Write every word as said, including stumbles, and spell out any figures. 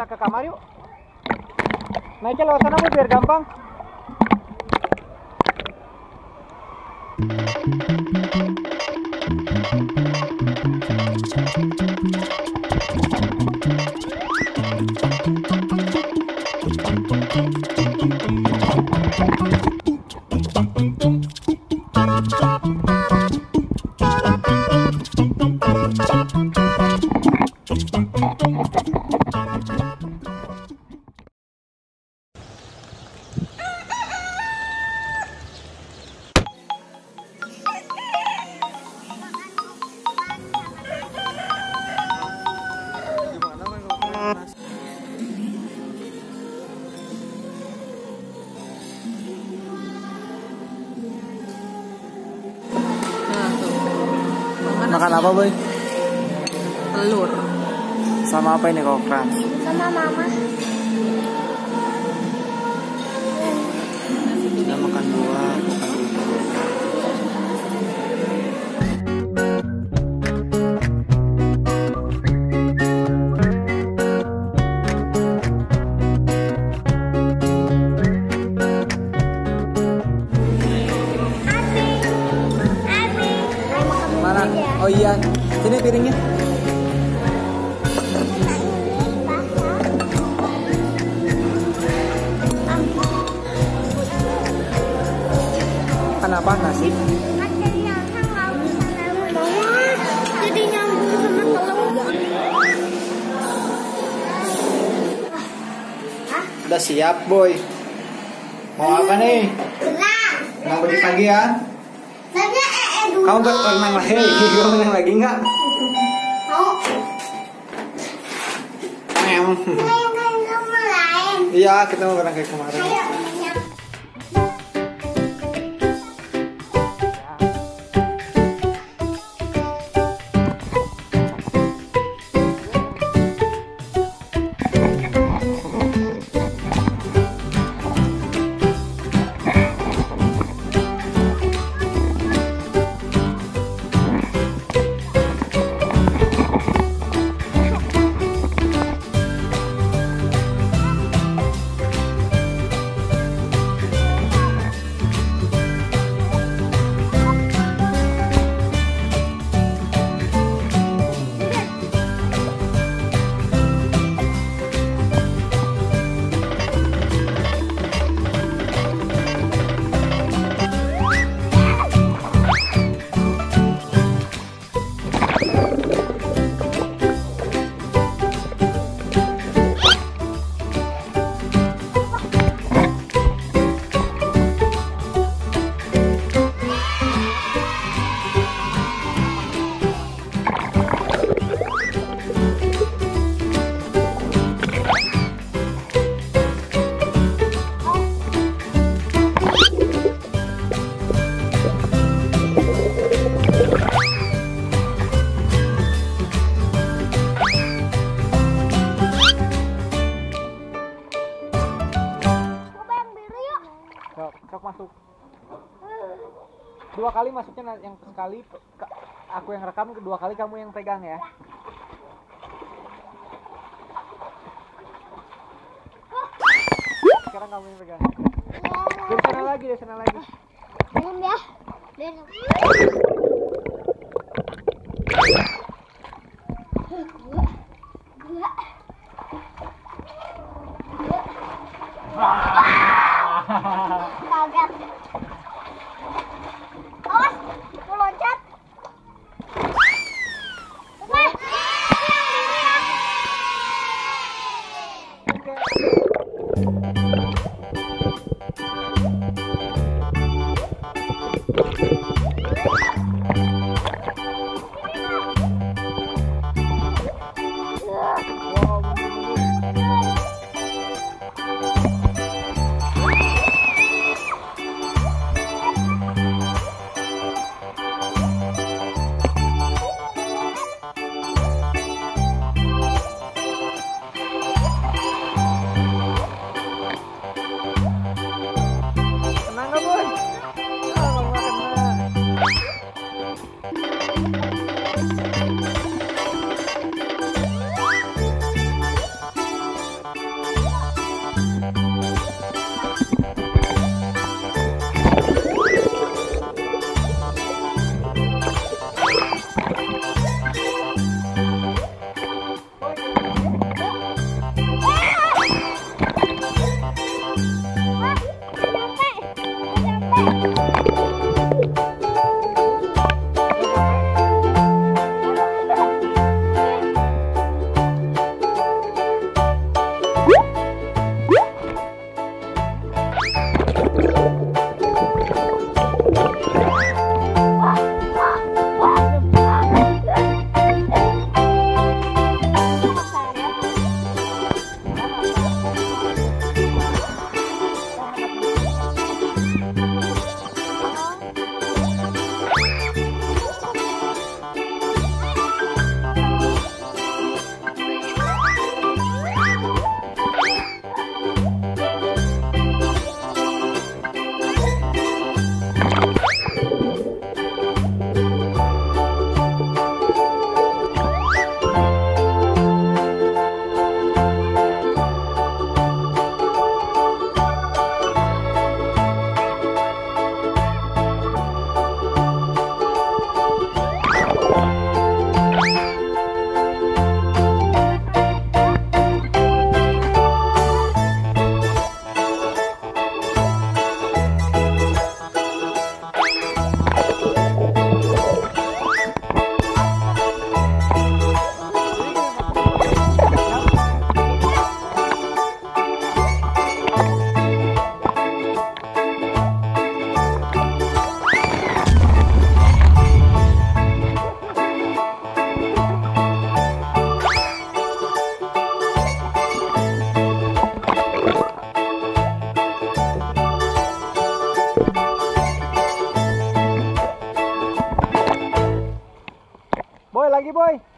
sana ke kamar yuk. Naiknya lewat sana Bu biar gampang. Makan apa, Boy? Telur. Sama apa ini kok crunch? Sama mama. Kita makan buah, makan itu. Mana? Oh iya, sini piringnya. Kenapa nasi? Jadi nyambung sama telur. Udah siap, Boy. Mau apa nih? Berat. Mau beli pagi ya? Tanya ee dulu. Kamu gak renang lagi? Kamu renang lagi nggak? Mau. Em. Main kayak sama lain. Iya, kita mau renang kayak kemarin. Ayo. Sok masuk. Dua kali masuknya, yang sekali aku yang rekam, kedua kali kamu yang pegang ya. Sekarang kamu yang pegang. Dari sana lagi, dari sana lagi. Belum ya. Kaget. Awas, mau loncat. Wah, yang boy.